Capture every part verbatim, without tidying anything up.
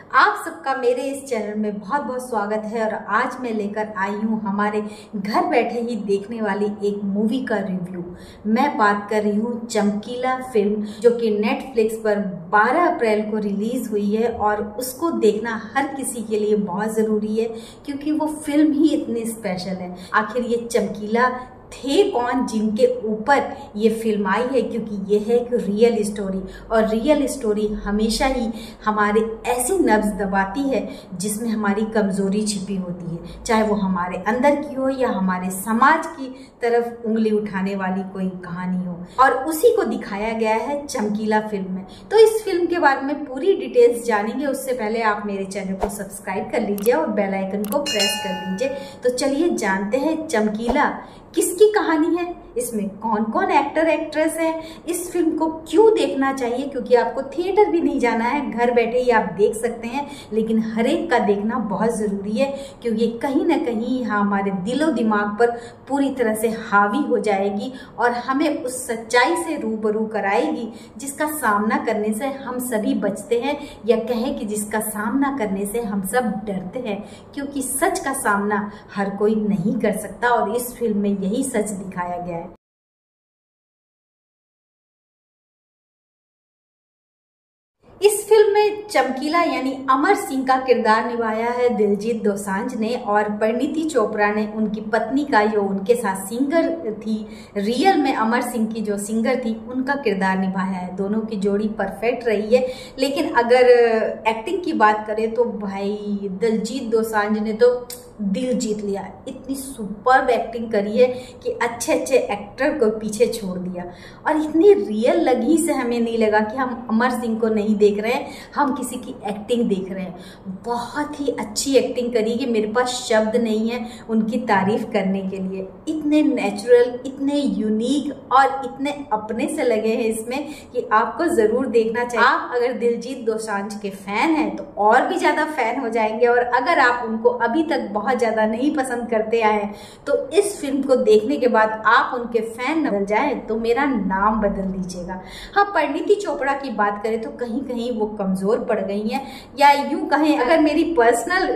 आप सबका मेरे इस चैनल में बहुत बहुत स्वागत है। और आज मैं लेकर आई हूँ हमारे घर बैठे ही देखने वाली एक मूवी का रिव्यू। मैं बात कर रही हूँ चमकीला फिल्म, जो कि नेटफ्लिक्स पर बारह अप्रैल को रिलीज हुई है और उसको देखना हर किसी के लिए बहुत ज़रूरी है, क्योंकि वो फिल्म ही इतनी स्पेशल है। आखिर ये चमकीला थे कौन जिनके ऊपर ये फिल्म आई है, क्योंकि ये है एक रियल स्टोरी और रियल स्टोरी हमेशा ही हमारे ऐसी नब्ज दबाती है जिसमें हमारी कमज़ोरी छिपी होती है, चाहे वो हमारे अंदर की हो या हमारे समाज की तरफ उंगली उठाने वाली कोई कहानी हो। और उसी को दिखाया गया है चमकीला फिल्म में। तो इस फिल्म के बारे में पूरी डिटेल्स जानेंगे, उससे पहले आप मेरे चैनल को सब्सक्राइब कर लीजिए और बेल आइकन को प्रेस कर लीजिए। तो चलिए जानते हैं चमकीला किसकी कहानी है, इसमें कौन कौन एक्टर एक्ट्रेस है, इस फिल्म को क्यों देखना चाहिए। क्योंकि आपको थिएटर भी नहीं जाना है, घर बैठे ही आप देख सकते हैं, लेकिन हर एक का देखना बहुत ज़रूरी है, क्योंकि कहीं ना कहीं यहाँ हमारे दिलो दिमाग पर पूरी तरह से हावी हो जाएगी और हमें उस सच्चाई से रूबरू कराएगी जिसका सामना करने से हम सभी बचते हैं, या कहें कि जिसका सामना करने से हम सब डरते हैं, क्योंकि सच का सामना हर कोई नहीं कर सकता। और इस फिल्म में यही सच दिखाया गया है। इस फिल्म में चमकीला यानी अमर सिंह का किरदार निभाया है दिलजीत दोसांझ ने, और परिणीति चोपड़ा ने उनकी पत्नी का, जो उनके साथ सिंगर थी, रियल में अमर सिंह की जो सिंगर थी, उनका किरदार निभाया है। दोनों की जोड़ी परफेक्ट रही है। लेकिन अगर एक्टिंग की बात करें तो भाई दिलजीत दोसांझ ने तो दिल जीत लिया। इतनी सुपर्ब एक्टिंग करी है कि अच्छे अच्छे एक्टर को पीछे छोड़ दिया, और इतनी रियल लगी से हमें नहीं लगा कि हम अमर सिंह को नहीं देख रहे हैं, हम किसी की एक्टिंग देख रहे हैं। बहुत ही अच्छी एक्टिंग करी कि मेरे पास शब्द नहीं है उनकी तारीफ करने के लिए। इतने नेचुरल, इतने यूनिक और इतने अपने से लगे हैं इसमें कि आपको ज़रूर देखना चाहिए। आप अगर दिलजीत दोसांझ के फ़ैन हैं तो और भी ज़्यादा फ़ैन हो जाएंगे, और अगर आप उनको अभी तक बहुत ज्यादा नहीं पसंद करते आए तो इस फिल्म को देखने के बाद आप उनके फैन बदल जाए तो मेरा नाम बदल दीजिएगा। हाँ, परिणीति चोपड़ा की बात करें तो कहीं कहीं वो कमजोर पड़ गई हैं, या यूं कहें अगर मेरी पर्सनल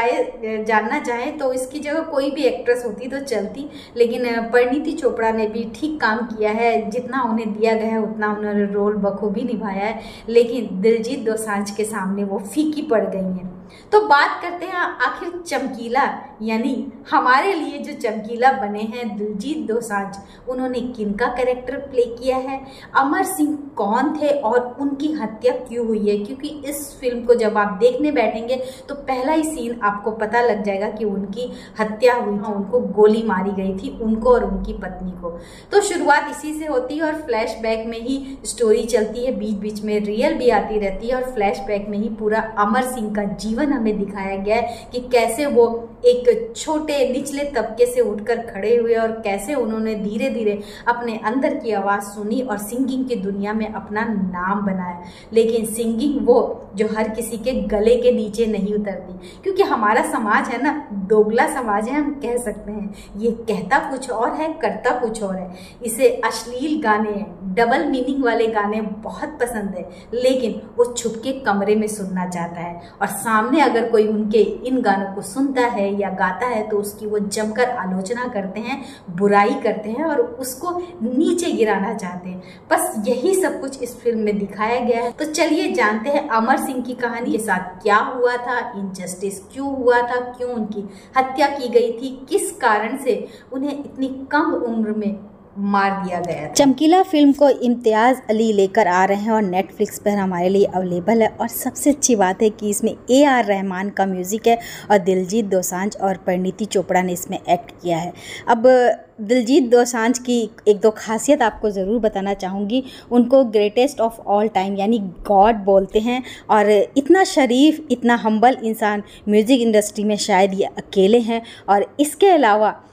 राय जानना चाहे तो इसकी जगह कोई भी एक्ट्रेस होती तो चलती, लेकिन परिणीति चोपड़ा ने भी ठीक काम किया है। जितना उन्हें दिया गया है उतना उन्होंने रोल बखूबी निभाया है, लेकिन दिलजीत दोसांझ के सामने वो फीकी पड़ गई हैं। तो बात करते हैं आखिर चमकीला यानी हमारे लिए जो चमकीला बने हैं दिलजीत दोसांझ, उन्होंने किनका कैरेक्टर प्ले किया है, अमर सिंह कौन थे और उनकी हत्या क्यों हुई है। क्योंकि इस फिल्म को जब आप देखने बैठेंगे तो पहला ही सीन आपको पता लग जाएगा कि उनकी हत्या हुई थी, उनको गोली मारी गई थी, उनको और उनकी पत्नी को। तो शुरुआत इसी से होती है और फ्लैशबैक में ही स्टोरी चलती है, बीच बीच में रियल भी आती रहती है, और फ्लैशबैक में ही पूरा अमर सिंह का जीवन हमें दिखाया गया है कि कैसे वो एक छोटे निचले तबके से उठकर खड़े हुए और कैसे उन्होंने धीरे धीरे अपने अंदर की आवाज़ सुनी और सिंगिंग की दुनिया में अपना नाम बनाया। लेकिन सिंगिंग वो जो हर किसी के गले के नीचे नहीं उतरती, क्योंकि हमारा समाज है ना, दोगला समाज है, हम कह सकते हैं। ये कहता कुछ और है, करता कुछ और है। इसे अश्लील गाने, डबल मीनिंग वाले गाने बहुत पसंद है, लेकिन वो छुप के कमरे में सुनना चाहता है, और सामने अगर कोई उनके इन गानों को सुनता है या गाता है तो उसकी वो जमकर आलोचना करते हैं, बुराई करते हैं और उसको नीचे गिराना चाहते हैं। बस यही सब कुछ इस फिल्म में दिखाया गया है। तो चलिए जानते हैं अमर सिंह की कहानी के साथ क्या हुआ था, इनजस्टिस क्यों हुआ था, क्यों उनकी हत्या की गई थी, किस कारण से उन्हें इतनी कम उम्र में मार दिया गया था। चमकीला फिल्म को इम्तियाज़ अली लेकर आ रहे हैं और नेटफ्लिक्स पर हमारे लिए अवेलेबल है। और सबसे अच्छी बात है कि इसमें ए आर रहमान का म्यूज़िक है और दिलजीत दोसांझ और परिणीति चोपड़ा ने इसमें एक्ट किया है। अब दिलजीत दोसांझ की एक दो खासियत आपको ज़रूर बताना चाहूँगी। उनको ग्रेटेस्ट ऑफ ऑल टाइम यानी गॉड बोलते हैं, और इतना शरीफ, इतना हम्बल इंसान म्यूज़िक इंडस्ट्री में शायद ये अकेले हैं। और इसके अलावा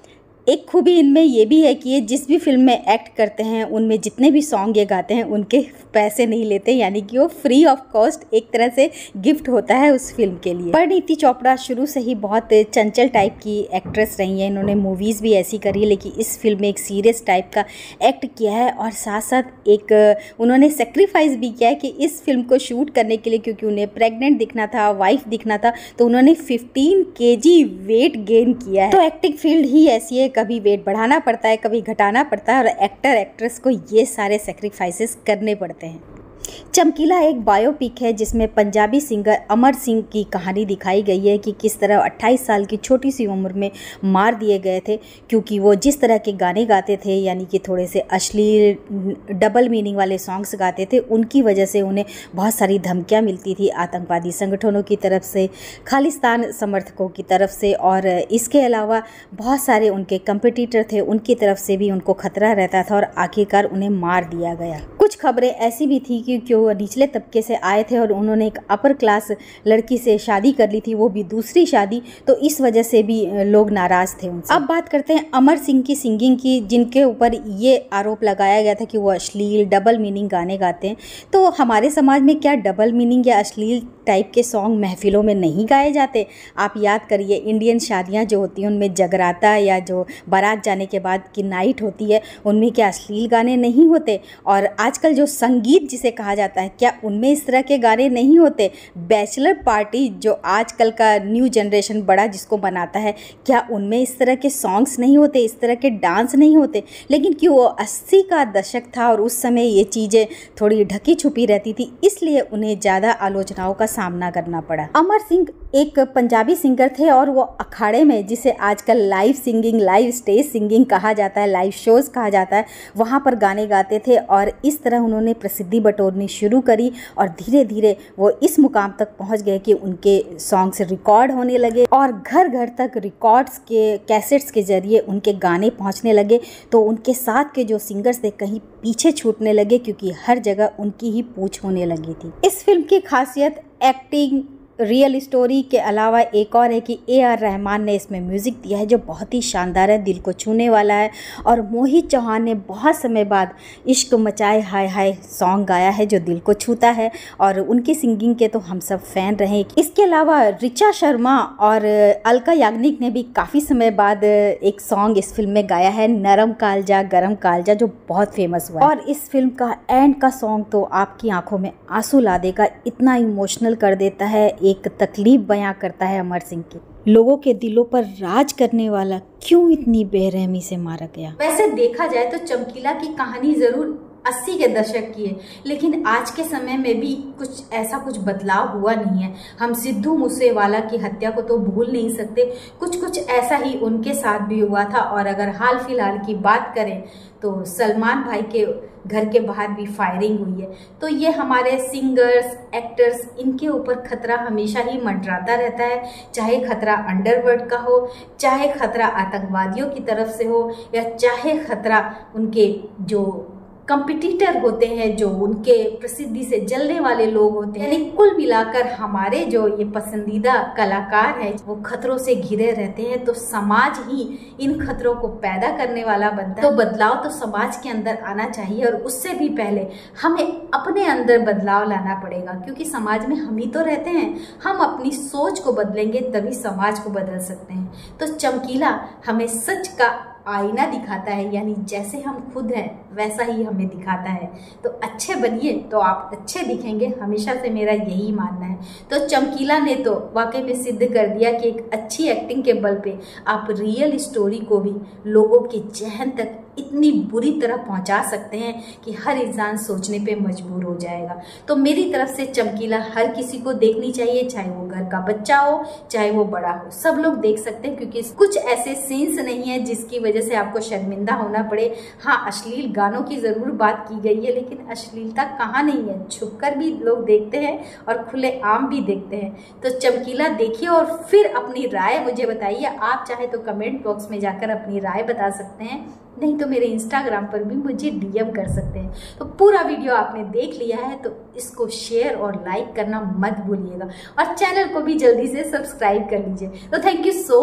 एक खूबी इनमें ये भी है कि ये जिस भी फिल्म में एक्ट करते हैं उनमें जितने भी सॉन्ग ये गाते हैं उनके पैसे नहीं लेते, यानी कि वो फ्री ऑफ कॉस्ट एक तरह से गिफ्ट होता है उस फिल्म के लिए। परिणीति चोपड़ा शुरू से ही बहुत चंचल टाइप की एक्ट्रेस रही है, इन्होंने मूवीज़ भी ऐसी करी है, लेकिन इस फिल्म में एक सीरियस टाइप का एक्ट किया है और साथ साथ एक उन्होंने सेक्रीफाइस भी किया है कि इस फिल्म को शूट करने के लिए, क्योंकि उन्हें प्रेग्नेंट दिखना था, वाइफ दिखना था, तो उन्होंने फिफ्टीन केजी वेट गेन किया है। तो एक्टिंग फील्ड ही ऐसी है, कभी वेट बढ़ाना पड़ता है, कभी घटाना पड़ता है और एक्टर एक्ट्रेस को ये सारे सेक्रीफाइसेस करने पड़ते हैं। चमकीला एक बायोपिक है जिसमें पंजाबी सिंगर अमर सिंह की कहानी दिखाई गई है कि किस तरह अट्ठाईस साल की छोटी सी उम्र में मार दिए गए थे, क्योंकि वो जिस तरह के गाने गाते थे, यानी कि थोड़े से अश्लील डबल मीनिंग वाले सॉन्ग्स गाते थे, उनकी वजह से उन्हें बहुत सारी धमकियां मिलती थी आतंकवादी संगठनों की तरफ से, खालिस्तान समर्थकों की तरफ से, और इसके अलावा बहुत सारे उनके कंपटीटर थे, उनकी तरफ से भी उनको खतरा रहता था और आखिरकार उन्हें मार दिया गया। कुछ खबरें ऐसी भी थी कि क्यों निचले तबके से आए थे और उन्होंने एक अपर क्लास लड़की से शादी कर ली थी, वो भी दूसरी शादी, तो इस वजह से भी लोग नाराज थे उनसे। अब बात करते हैं अमर सिंह की सिंगिंग की, जिनके ऊपर ये आरोप लगाया गया था कि वो अश्लील डबल मीनिंग गाने गाते हैं। तो हमारे समाज में क्या डबल मीनिंग या अश्लील टाइप के सॉन्ग महफिलों में नहीं गाए जाते? आप याद करिए, इंडियन शादियाँ जो होती हैं उनमें जगराता या जो बारात जाने के बाद की नाइट होती है, उनमें क्या अश्लील गाने नहीं होते? और आजकल जो संगीत जिसे कहा जाता है, क्या उनमें इस तरह के गाने नहीं होते? बैचलर पार्टी जो आजकल का न्यू जनरेशन बड़ा जिसको बनाता है, क्या उनमें इस तरह के सॉन्ग्स नहीं होते, इस तरह के डांस नहीं होते? लेकिन क्यों वो अस्सी का दशक था और उस समय ये चीज़ें थोड़ी ढकी छुपी रहती थी, इसलिए उन्हें ज़्यादा आलोचनाओं का सामना करना पड़ा। अमर सिंह एक पंजाबी सिंगर थे और वो अखाड़े में, जिसे आजकल live singing, live stage singing कहा जाता है, लाइव शोज़ कहा जाता है, वहाँ पर गाने गाते थे और इस तरह उन्होंने प्रसिद्धि बटोरनी शुरू करी और धीरे धीरे वो इस मुकाम तक पहुँच गए कि उनके सॉन्ग्स रिकॉर्ड होने लगे और घर घर तक रिकॉर्ड्स के कैसेट्स के जरिए उनके गाने पहुँचने लगे। तो उनके साथ के जो सिंगर्स थे कहीं पीछे छूटने लगे, क्योंकि हर जगह उनकी ही पूछ होने लगी थी। इस फिल्म की खासियत एक्टिंग, रियल स्टोरी के अलावा एक और है कि ए आर रहमान ने इसमें म्यूज़िक दिया है जो बहुत ही शानदार है, दिल को छूने वाला है। और मोहित चौहान ने बहुत समय बाद इश्क मचाए हाय हाय सॉन्ग गाया है जो दिल को छूता है और उनकी सिंगिंग के तो हम सब फ़ैन रहे। इसके अलावा ऋचा शर्मा और अलका याग्निक ने भी काफ़ी समय बाद एक सॉन्ग इस फिल्म में गाया है, नरम कालजा गरम कालजा, जो बहुत फेमस हुआ है। और इस फिल्म का एंड का सॉन्ग तो आपकी आंखों में आंसू ला देगा, इतना इमोशनल कर देता है, एक तकलीफ बयां करता है अमर सिंह की। लोगों के दिलों पर राज करने वाला क्यों इतनी बेरहमी से मारा गया? वैसे देखा जाए तो चमकीला की कहानी जरूर अस्सी के दशक की है, लेकिन आज के समय में भी कुछ ऐसा कुछ बदलाव हुआ नहीं है। हम सिद्धू मूसेवाला की हत्या को तो भूल नहीं सकते, कुछ कुछ ऐसा ही उनके साथ भी हुआ था। और अगर हाल फिलहाल की बात करें तो सलमान भाई के घर के बाहर भी फायरिंग हुई है। तो ये हमारे सिंगर्स, एक्टर्स, इनके ऊपर खतरा हमेशा ही मंडराता रहता है, चाहे खतरा अंडरवर्ल्ड का हो, चाहे खतरा आतंकवादियों की तरफ से हो, या चाहे खतरा उनके जो कंपिटिटर होते हैं, जो उनके प्रसिद्धि से जलने वाले लोग होते हैं। यानी कुल मिलाकर हमारे जो ये पसंदीदा कलाकार हैं वो खतरों से घिरे रहते हैं। तो समाज ही इन खतरों को पैदा करने वाला बनता है। तो बदलाव तो समाज के अंदर आना चाहिए और उससे भी पहले हमें अपने अंदर बदलाव लाना पड़ेगा, क्योंकि समाज में हम ही तो रहते हैं। हम अपनी सोच को बदलेंगे तभी समाज को बदल सकते हैं। तो चमकीला हमें सच का आईना दिखाता है, यानी जैसे हम खुद हैं वैसा ही हमें दिखाता है। तो अच्छे बनिए तो आप अच्छे दिखेंगे, हमेशा से मेरा यही मानना है। तो चमकीला ने तो वाकई में सिद्ध कर दिया कि एक अच्छी एक्टिंग के बल पे आप रियल स्टोरी को भी लोगों के जहन तक इतनी बुरी तरह पहुंचा सकते हैं कि हर इंसान सोचने पे मजबूर हो जाएगा। तो मेरी तरफ से चमकीला हर किसी को देखनी चाहिए, चाहे वो घर का बच्चा हो चाहे वो बड़ा हो, सब लोग देख सकते हैं, क्योंकि कुछ ऐसे सीन्स नहीं है जिसकी वजह से आपको शर्मिंदा होना पड़े। हाँ, अश्लील गानों की जरूर बात की गई है, लेकिन अश्लीलता कहाँ नहीं है, छुपकर भी लोग देखते हैं और खुले आम भी देखते हैं। तो चमकीला देखिए और फिर अपनी राय मुझे बताइए। आप चाहे तो कमेंट बॉक्स में जाकर अपनी राय बता सकते हैं, नहीं तो मेरे इंस्टाग्राम पर भी मुझे डीएम कर सकते हैं। तो पूरा वीडियो आपने देख लिया है तो इसको शेयर और लाइक करना मत भूलिएगा और चैनल को भी जल्दी से सब्सक्राइब कर लीजिए। तो थैंक यू सो मच पूरा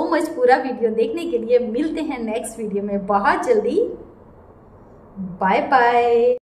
पूरा वीडियो देखने के लिए मिलते हैं नेक्स्ट वीडियो में बहुत जल्दी। Bye bye.